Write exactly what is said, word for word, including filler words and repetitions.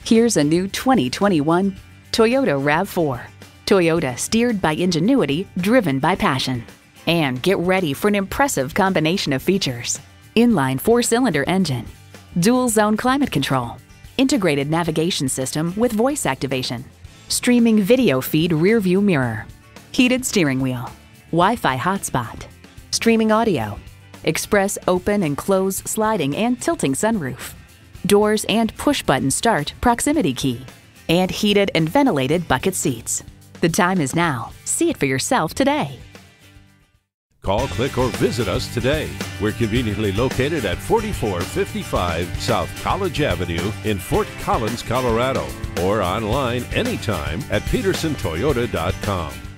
Here's a new twenty twenty-one Toyota RAV four. Toyota, steered by ingenuity, driven by passion. And get ready for an impressive combination of features: inline four-cylinder engine, dual zone climate control, integrated navigation system with voice activation, streaming video feed rear view mirror, heated steering wheel, Wi-Fi hotspot, streaming audio, express open and close sliding and tilting sunroof, doors and push-button start proximity key, and heated and ventilated bucket seats. The time is now. See it for yourself today. Call, click, or visit us today. We're conveniently located at forty-four fifty-five South College Avenue in Fort Collins, Colorado, or online anytime at peterson toyota dot com.